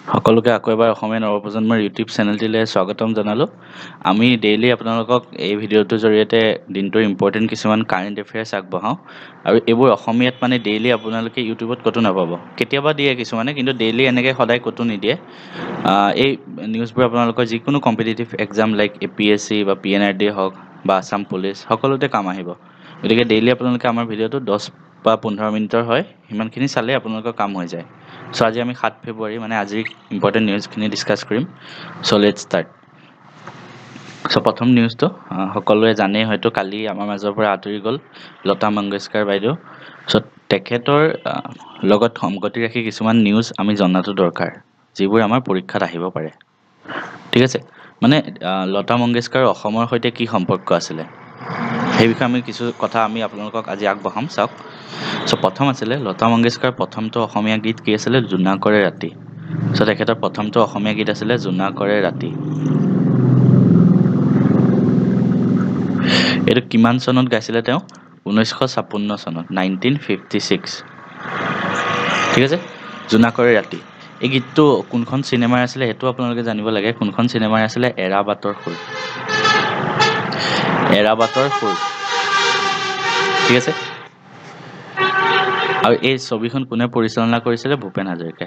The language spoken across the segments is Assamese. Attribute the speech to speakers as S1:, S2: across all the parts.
S1: সকলোকে আকৌ এবাৰ অসমীয়া নৱপ্ৰজন্মৰ ইউটিউব চেনেলটিলৈ স্বাগতম জনালোঁ। আমি ডেইলি আপোনালোকক এই ভিডিঅ'টোৰ জৰিয়তে দিনটোৰ ইম্পৰ্টেণ্ট কিছুমান কাৰেণ্ট এফেয়াৰ্ছ আগবঢ়াওঁ আৰু এইবোৰ অসমীয়াত মানে ডেইলি আপোনালোকে ইউটিউবত ক'তো নাপাব। কেতিয়াবা দিয়ে কিছুমানে, কিন্তু ডেইলি এনেকৈ সদায় ক'তো নিদিয়ে। এই নিউজবোৰ আপোনালোকৰ যিকোনো কম্পিটিটিভ এক্সাম লাইক APSC বা PNRD হওক বা আছাম পুলিচ সকলোতে কাম আহিব। গতিকে ডেইলি আপোনালোকে আমাৰ ভিডিঅ'টো 10 বা 15 মিনিটৰ হয়, সিমানখিনি চালে আপোনালোকৰ কাম হৈ যায়। চ' আজি আমি 7 ফেব্ৰুৱাৰী মানে আজিৰ ইম্পৰ্টেণ্ট নিউজখিনি ডিছকাছ কৰিম। চ' লেটছ ষ্টাৰ্ট। চ' প্ৰথম নিউজটো সকলোৱে জানেই হয়তো, কালি আমাৰ মাজৰ পৰা আঁতৰি গ'ল লতা মংগেশকাৰ বাইদেউ। চ' তেখেতৰ লগত সংগতি ৰাখি কিছুমান নিউজ আমি জনাটো দৰকাৰ, যিবোৰ আমাৰ পৰীক্ষাত আহিব পাৰে। ঠিক আছে, মানে লতা মংগেশকাৰ অসমৰ সৈতে কি সম্পৰ্ক আছিলে, সেই বিষয়ে আমি কিছু কথা আমি আপোনালোকক আজি আগবঢ়াম। চাওক, চ' প্ৰথম আছিলে লতা মংগেশকাৰ প্ৰথমটো অসমীয়া গীত কি আছিলে? জোনাকৰে ৰাতি। চ' তেখেতৰ প্ৰথমটো অসমীয়া গীত আছিলে জোনাকৰে ৰাতি। এইটো কিমান চনত গাইছিলে তেওঁ? 1956 চনত, 1956। ঠিক আছে, জোনাকৰে ৰাতি। এই গীতটো কোনখন চিনেমাৰ আছিলে সেইটো আপোনালোকে জানিব লাগে। কোনখন চিনেমাৰ আছিলে? এৰাবাটৰ সুৰ। এৰাবাটৰ সুৰ। ঠিক আছে, আৰু এই ছবিখন কোনে পৰিচালনা কৰিছিলে? ভূপেন হাজৰিকাই।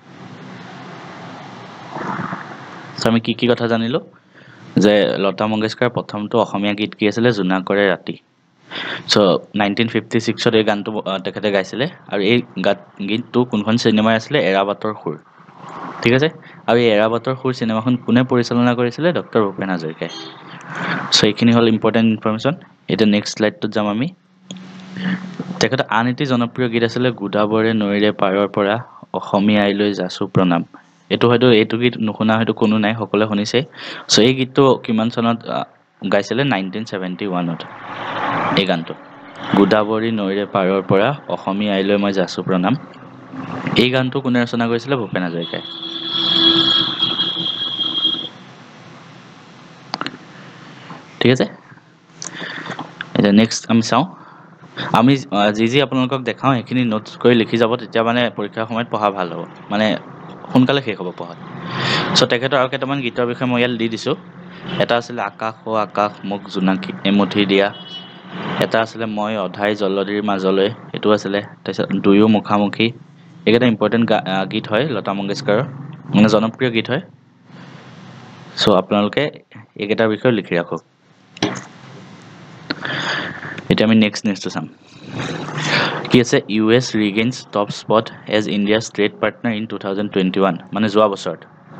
S1: আমি কি কথা জানিলোঁ? যে লতা মংগেশকাৰ প্ৰথমটো অসমীয়া গীত কি আছিলে? জোনাকৰে ৰাতি। চ' 1956ত এই গানটো তেখেতে গাইছিলে, আৰু এই গীতটো কোনখন চিনেমাৰ আছিলে? এৰাবাটৰ সুৰ। ঠিক আছে, আৰু এই এৰাবাটৰ সুৰ চিনেমাখন কোনে পৰিচালনা কৰিছিলে? ডক্টৰ ভূপেন হাজৰিকাই। চ' এইখিনি হ'ল ইম্পৰ্টেণ্ট ইনফৰমেশ্যন। এতিয়া নেক্সট শ্লাইডটোত যাম আমি। তেখেতৰ আন এটি জনপ্ৰিয় গীত আছিলে গোদাবৰে নৈৰে পাৰৰ পৰা অসমীয়া আইলৈ যাচো প্ৰণাম। এইটো গীত নুশুনা হয়তো কোনো নাই, সকলোৱে শুনিছে। চ' এই গীতটো কিমান চনত গাইছিলে? 1971ত। এই গানটো গোদাবৰী নৈৰে পাৰৰ পৰা অসমীয়া আইলৈ মই যাচো প্ৰণাম, এই গানটো কোনে ৰচনা কৰিছিলে? ভূপেন হাজৰিকাই। ঠিক আছে, এতিয়া নেক্সট আমি চাওঁ। আমি যি আপোনালোকক দেখাওঁ সেইখিনি নোটছ কৰি লিখি যাব, তেতিয়া মানে পৰীক্ষাৰ সময়ত পঢ়া ভাল হ'ব, মানে সোনকালে শেষ হ'ব পঢ়াত। চ' তেখেতৰ আৰু কেইটামান গীতৰ বিষয়ে মই ইয়াত দি দিছোঁ। এটা আছিলে আকাশ অ আকাশ মোক জোনাকী এমুঠি দিয়া। এটা আছিলে মই অধাই জলধিৰ মাজলৈ, এইটো আছিলে। তাৰপিছত দুয়ো মুখামুখি। এইকেইটা ইম্পৰ্টেণ্ট গীত হয় লতা মংগেশকাৰৰ, মানে জনপ্ৰিয় গীত হয়। চ' আপোনালোকে এইকেইটাৰ বিষয়ে লিখি ৰাখক। এতিয়া আমি নেক্সট নিউজটো চাম। কি আছে? US regains top spot as India's trade partner in 2021, মানে যোৱা বছৰ।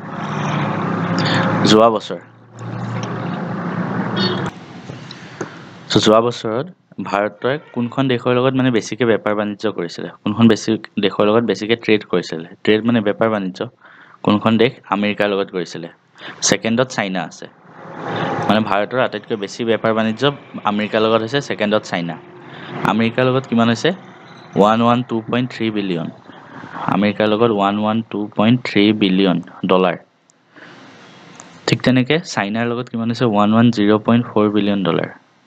S1: চ' যোৱা বছৰত ভাৰতে কোনখন দেশৰ লগত মানে বেছিকৈ বেপাৰ বাণিজ্য কৰিছিলে? কোনখন দেশৰ লগত বেছিকৈ ট্ৰেড কৰিছিলে? ট্ৰেড মানে বেপাৰ বাণিজ্য। কোনখন দেশ? আমেৰিকাৰ লগত কৰিছিলে। ছেকেণ্ডত চাইনা আছে, মানে ভাৰতৰ আটাইতকৈ বেছি বেপাৰ বাণিজ্য আমেৰিকাৰ লগত হৈছে, ছেকেণ্ডত চাইনা। আমেৰিকাৰ লগত কিমান হৈছে? 112.3 বিলিয়ন। আমেৰিকাৰ লগত 112.3 বিলিয়ন ডলাৰ। ঠিক তেনেকৈ চাইনাৰ লগত কিমান হৈছে? 110.4 billion dollar.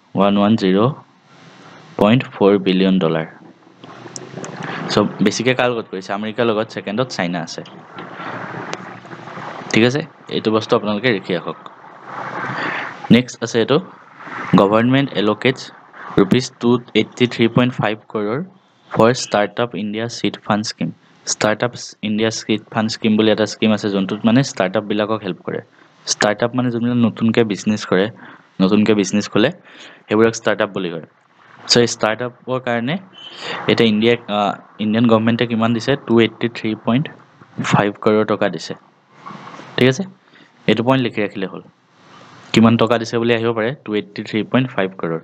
S1: 110.4 billion dollar. So' বেছিকৈ কাৰ লগত কৰিছে? আমেৰিকাৰ লগত, ছেকেণ্ডত চাইনা আছে। ঠিক আছে, এইটো বস্তু আপোনালোকে লিখি ৰাখক। নেক্সট আছে এইটো, government allocates ₹283.5 crore for startup India seed fund scheme. Startup India seed fund scheme বুলি এটা স্কিম আছে, যোনটোত মানে ষ্টাৰ্টআপবিলাকক হেল্প কৰে। ষ্টাৰ্টআপ মানে যোনবিলাক নতুনকৈ বিজনেছ কৰে, নতুনকৈ বিজনেছ খোলে, সেইবোৰক ষ্টাৰ্টআপ বুলি কয়। চ' এই ষ্টাৰ্টআপৰ কাৰণে এতিয়া ইণ্ডিয়ান গভৰ্ণমেণ্টে কিমান দিছে? 283.5 crore টকা দিছে। ঠিক আছে, এইটো পইণ্ট লিখি ৰাখিলে হ'ল। কিমান টকা দিছে বুলি আহিব পাৰে? 283.5 crore।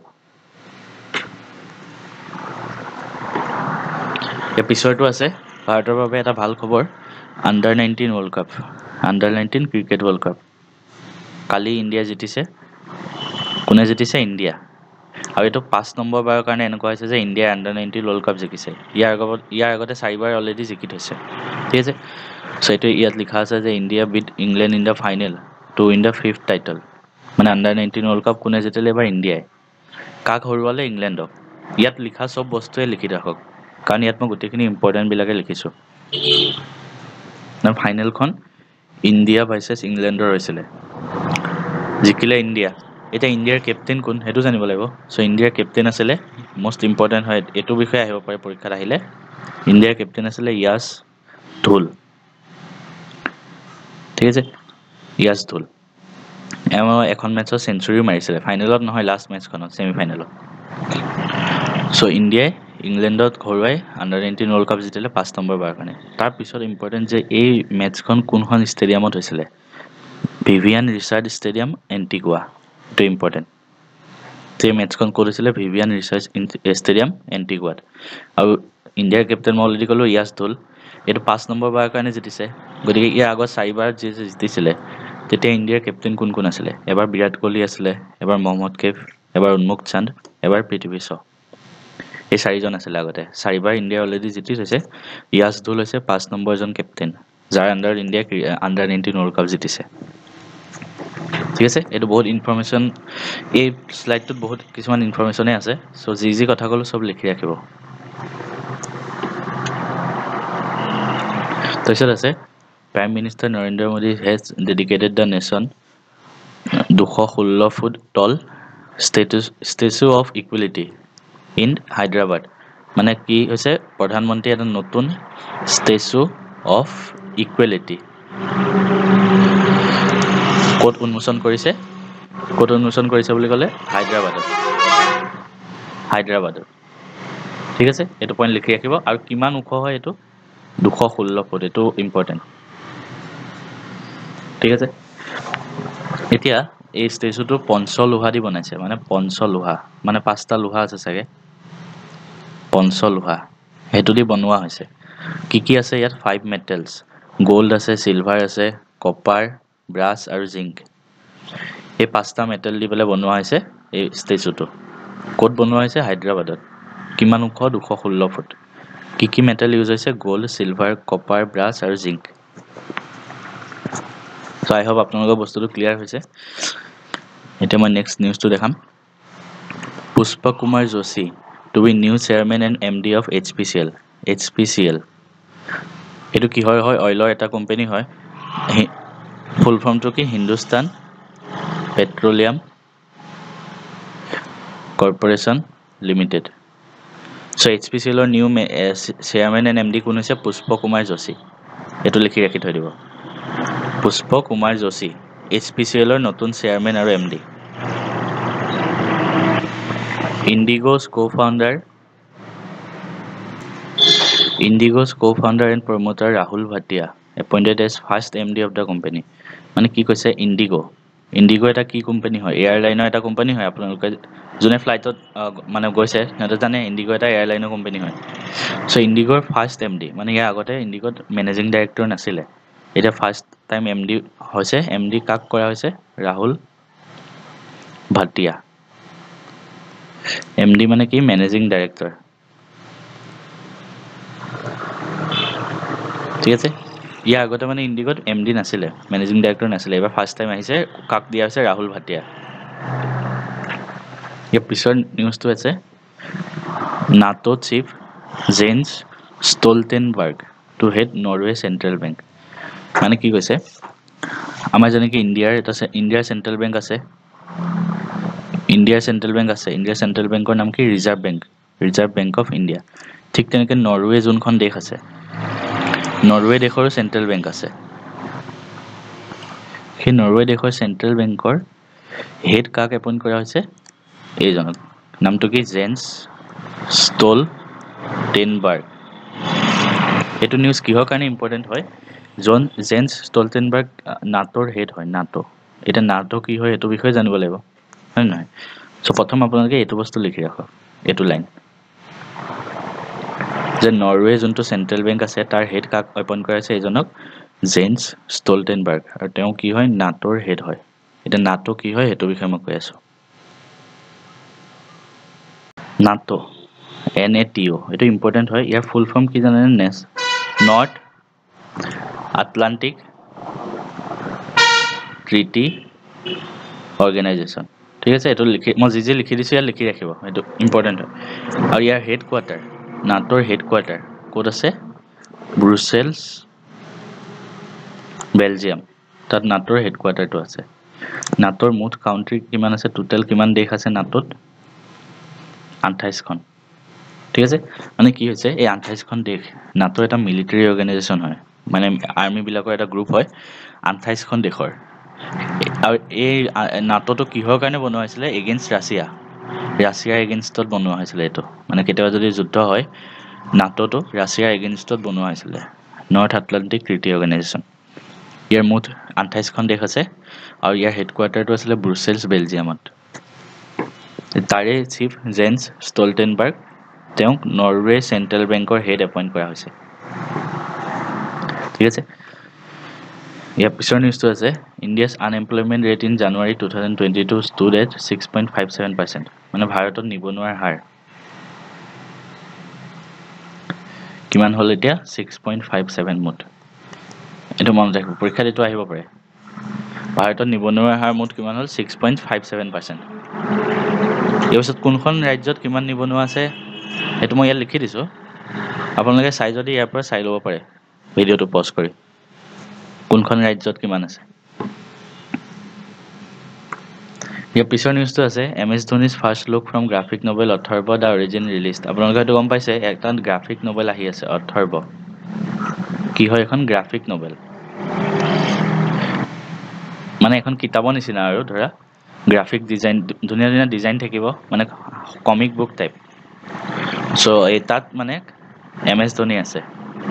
S1: ইয়াৰ পিছৰটো আছে ভাৰতৰ বাবে এটা ভাল খবৰ, under nineteen world cup, under nineteen cricket world cup. কালি ইণ্ডিয়া জিতিছে। কোনে জিতিছে? ইণ্ডিয়া। আৰু এইটো 5 নম্বৰ বাৰৰ কাৰণে এনেকুৱা হৈছে যে ইণ্ডিয়াই আণ্ডাৰ-19 ৱৰ্ল্ড কাপ জিকিছে। ইয়াৰ আগতে 4বাৰ অলৰেডি জিকি থৈছে। ঠিক আছে, চ' এইটো ইয়াত লিখা আছে যে India beat England in the final to win the 5th title. মানে আণ্ডাৰ-19 ৱৰ্ল্ড কাপ কোনে জিতিলে এবাৰ? ইণ্ডিয়াই। কাক হৰুৱালে? ইংলেণ্ডক। ইয়াত লিখা চব বস্তুৱে লিখি ৰাখক, কাৰণ ইয়াত মই গোটেইখিনি ইম্পৰ্টেণ্টবিলাকে লিখিছোঁ। ফাইনেলখন ইণ্ডিয়া ভাৰ্চেছ ইংলেণ্ডৰ হৈছিলে জিকিলে ইণ্ডিয়া এতিয়া ইণ্ডিয়াৰ কেপ্টেইন কোন সেইটো জানিব লাগিব চ' ইণ্ডিয়াৰ কেপ্টেইন আছিলে মষ্ট ইম্পৰ্টেণ্ট হয় এইটো বিষয়ে আহিব পাৰে পৰীক্ষাত আহিলে ইণ্ডিয়াৰ কেপ্টেইন আছিলে ইয়াছ ধুল ঠিক আছে ইয়াছ ধুল এখন মেটছত চেঞ্চুৰীও মাৰিছিলে ফাইনেলত নহয় লাষ্ট মেটছখনত ছেমি ফাইনেলত চ' ইণ্ডিয়াই ইংলেণ্ডত ঘৰুৱাই আণ্ডাৰ-19 ৱৰ্ল্ড কাপ জিতিলে 5 নম্বৰ বাৰৰ কাৰণে তাৰপিছত ইম্পৰ্টেণ্ট যে এই মেটছখন কোনখন ষ্টেডিয়ামত হৈছিলে ভিভিয়ান ৰিচাৰ্ড ষ্টেডিয়াম এণ্টিগুৱা এইটো ইম্পৰ্টেণ্ট এই মেটছখন ক'ত হৈছিলে ভিভিয়ান ৰিচাৰ্ড ষ্টেডিয়াম এণ্টিগুৱাত আৰু ইণ্ডিয়াৰ কেপ্টেইন মই অলৰেডি ক'লোঁ ইয়াছ ধুল এইটো 5 নম্বৰ বাৰৰ কাৰণে জিতিছে গতিকে ইয়াৰ আগত 4বাৰ জিতিছিলে তেতিয়া ইণ্ডিয়াৰ কেপ্টেইন কোন কোন আছিলে এবাৰ বিৰাট কোহলি আছিলে এবাৰ মহম্মদ কেফ এবাৰ উন্মুক চান্দ এবাৰ পৃথ্বী শ্ব এই 4জন আছিলে আগতে 4বাৰ ইণ্ডিয়া অলৰেডি জিতি থৈছে ইয়াছ ধুল হৈছে 5 নম্বৰ এজন কেপ্টেইন যাৰ আণ্ডাৰত ইণ্ডিয়া আণ্ডাৰ-19 ৱৰ্ল্ড কাপ জিতিছে ঠিক আছে এইটো বহুত ইনফৰমেশ্যন এই শ্লাইডটোত বহুত কিছুমান ইনফৰমেশ্যনে আছে চ' যি কথা ক'লোঁ চব লিখি ৰাখিব তাৰপিছত আছে prime minister Narendra Modi has dedicated the nation 216 foot tall statue of equality in Hyderabad মানে কি হৈছে প্ৰধানমন্ত্ৰী এটা নতুন ষ্টেচু অফ ইকুৱেলিটি ক'ত উন্মোচন কৰিছে বুলি ক'লে হায়দৰাবাদত ঠিক আছে এইটো পইণ্ট লিখি ৰাখিব আৰু কিমান ওখ হয় এইটো 216 ফুট এইটো ইম্পৰ্টেণ্ট ঠিক আছে এতিয়া এই ষ্টেচুটো পঞ্চলোহা দি বনাইছে মানে পঞ্চলোহা মানে 5টা লোহা আছে চাগে পঞ্চলোহা সেইটো দি বনোৱা হৈছে কি আছে ইয়াত 5 মেটেলছ গোল্ড আছে চিলভাৰ আছে কপাৰ ব্ৰাছ আৰু জিংক এই 5টা মেটেল দি পেলাই বনোৱা হৈছে এই ষ্টেচুটো ক'ত বনোৱা হৈছে হায়দৰাবাদত কিমান ওখ 216 ফুট কি মেটেল ইউজ হৈছে গোল্ড চিলভাৰ কপাৰ ব্ৰাছ আৰু জিংক চ' আই হোপ আপোনালোকৰ বস্তুটো ক্লিয়াৰ হৈছে এতিয়া মই নেক্সট নিউজটো দেখাম Pushpa Kumar Joshi to be new chairman and MD of HPCL এইটো কিহৰ হয় অইলৰ এটা কোম্পানী হয় ফুল ফৰ্মটো কি Hindustan petroleum corporation limited so' HPCLৰ নিউ চেয়াৰমেন এণ্ড MD কোন হৈছে পুষ্প কুমাৰ যোশী এইটো লিখি ৰাখি থৈ দিব পুষ্প কুমাৰ যোশী HPCLৰ নতুন চেয়াৰমেন আৰু MD Indigo's co-founder and promoter Rahul Bhatia appointed as first MD of the company মানে কি কৈছে ইণ্ডিগো এটা কি কোম্পানী হয় এয়াৰলাইনৰ এটা কোম্পানী হয় আপোনালোকে যোনে ফ্লাইটত মানে গৈছে সিহঁতে জানে ইণ্ডিগো এটা এয়াৰলাইনৰ কোম্পানী হয় চ' ইণ্ডিগোৰ ফাৰ্ষ্ট MD মানে ইয়াৰ আগতে ইণ্ডিগোত মেনেজিং ডাইৰেক্টৰ নাছিলে এতিয়া ফাৰ্ষ্ট টাইম MD হৈছে MD কাক কৰা হৈছে ৰাহুল ভাটিয়া MD মানে কি মেনেজিং ডাইৰেক্টৰ ঠিক আছে ইয়াৰ আগতে মানে ইণ্ডিগোত MD নাছিলে মেনেজিং ডাইৰেক্টৰ নাছিলে এবাৰ ফাৰ্ষ্ট টাইম আহিছে কাক দিয়া হৈছে ৰাহুল ভাটিয়া ইয়াৰ পিছৰ নিউজটো আছে NATO chief Jens Stoltenberg to head Norway central bank মানে কি কৈছে আমাৰ যেনেকৈ ইণ্ডিয়াৰ চেন্ট্ৰেল বেংক আছে ইণ্ডিয়াৰ চেন্ট্ৰেল বেংকৰ নাম কি ৰিজাৰ্ভ বেংক অফ ইণ্ডিয়া ঠিক তেনেকৈ নৰৱে যোনখন দেশ আছে নৰৱে দেশৰো চেন্ট্ৰেল বেংক আছে সেই নৰৱে দেশৰ চেন্ট্ৰেল বেংকৰ হেড কাক এপইণ্ট কৰা হৈছে এইজনক নামটো কি জেন্স ষ্টলটেনবাৰ্গ এইটো নিউজ কিহৰ কাৰণে ইম্পৰ্টেণ্ট হয় জেন্স ষ্টলটেনবাৰ্গ নাটোৰ হেড হয় নাটো এতিয়া নাটো কি হয় এইটো বিষয়ে জানিব লাগিব হয় নহয় চ' প্ৰথম আপোনালোকে এইটো বস্তু লিখি ৰাখক এইটো লাইন যে নৰৱে যোনটো চেন্ট্ৰেল বেংক আছে তাৰ হেড কাক এপইণ্ট কৰা হৈছে এইজনক জেন্স ষ্টলটেনবাৰ্গ আৰু তেওঁ কি হয় নাটোৰ হেড হয় এতিয়া নাটো কি হয় সেইটো বিষয়ে মই কৈ আছোঁ নাটো NATO এইটো ইম্পৰ্টেণ্ট হয় ইয়াৰ ফুল ফৰ্ম কি জানেনে নৰ্থ আটলাণ্টিক ট্ৰিটি অৰ্গেনাইজেশ্যন ঠিক আছে এইটো মই যি লিখি দিছোঁ ইয়াত লিখি ৰাখিব এইটো ইম্পৰ্টেণ্ট হয় আৰু ইয়াৰ হেড কোৱাৰ্টাৰ নাটোৰ হেড কোৱাৰ্টাৰ ক'ত আছে ব্ৰুচেলছ বেলজিয়াম তাত নাটোৰ হেডকোৱাৰ্টাৰটো আছে নাটোৰ মুঠ কাউন্ট্ৰি কিমান আছে টোটাল কিমান দেশ আছে নাটোত 28খন ঠিক আছে মানে কি হৈছে এই 28খন দেশ নাটোৰ এটা মিলিটাৰী অৰ্গানাইজেশ্যন হয় মানে আৰ্মি বিলাকৰ এটা গ্ৰুপ হয় 28খন দেশৰ আৰু এই নাটোটো কিহৰ কাৰণে বনোৱা হৈছিলে এগেইনষ্ট ৰাছিয়াৰ এগেইনষ্টত বনোৱা হৈছিলে এইটো মানে কেতিয়াবা যদি যুদ্ধ হয় নাটোটো ৰাছিয়াৰ এগেইনষ্টত বনোৱা হৈছিলে নৰ্থ আটলান্টিক ট্ৰিটি অৰ্গানাইজেশ্যন ইয়াৰ মুঠ 28খন দেশ আছে আৰু ইয়াৰ হেডকোৱাৰ্টাৰটো আছিলে ব্ৰুছেলছ বেলজিয়ামত তাৰে চিফ জেন্স ষ্টলটেনবাৰ্গ তেওঁক নৰৱে চেন্ট্ৰেল বেংকৰ হেড এপইণ্ট কৰা হৈছে ঠিক আছে ইয়াৰ পিছৰ নিউজটো আছে India's unemployment rate in January 2022 stood at 6.57% মানে ভাৰতত নিবনুৱাৰ হাৰ কিমান হ'ল এতিয়া 6.57 মুঠ এইটো মনত ৰাখিব পৰীক্ষাত এইটো আহিব পাৰে ভাৰতত নিবনুৱাৰ হাৰ মুঠ কিমান হ'ল 6.57% ইয়াৰ পিছত কোনখন ৰাজ্যত কিমান নিবনুৱা আছে সেইটো মই ইয়াত লিখি দিছোঁ আপোনালোকে চাই যদি ইয়াৰ পৰা চাই ল'ব পাৰে ভিডিঅ'টো পজ কৰি কোনখন ৰাজ্যত কিমান আছে ইয়াৰ পিছৰ নিউজটো আছে MS Dhoni's first look from graphic novel Atharva the origin released আপোনালোকে হয়তো গম পাইছে এটা গ্ৰাফিক নভেল আহি আছে অথৰ্ব কি হয় এখন গ্ৰাফিক নভেল মানে এখন কিতাপৰ নিচিনা আৰু ধৰা গ্ৰাফিক ডিজাইন ধুনীয়া ধুনীয়া ডিজাইন থাকিব মানে কমিক বুক টাইপ সো এই তাত মানে MS ধোনি আছে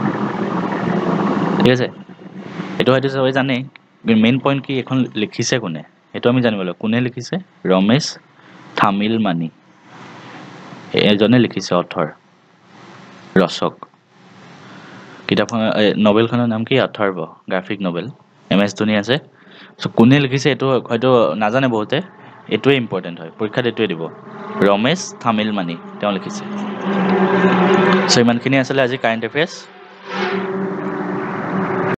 S1: ঠিক আছে এইটো হয়তো সবাই জানে মেইন পইণ্ট কি এখন লিখিছে কোনে সেইটো আমি জানিব লাগিব কোনে লিখিছে ৰমেশ থামিলমানি এজনে লিখিছে অথৰ ৰচক কিতাপখন নভেলখনৰ নাম কি Atharva graphic novel MS Dhoni আছে সো কোনে লিখিছে এইটো হয়তো নাজানে বহুতে এইটোৱে ইম্পৰ্টেণ্ট হয় পৰীক্ষাত এইটোৱে দিব ৰমেশ থামিলমানি তেওঁ লিখিছে সো ইমানখিনি আছিলে আজি কাৰেণ্ট এফেয়াৰ্ছ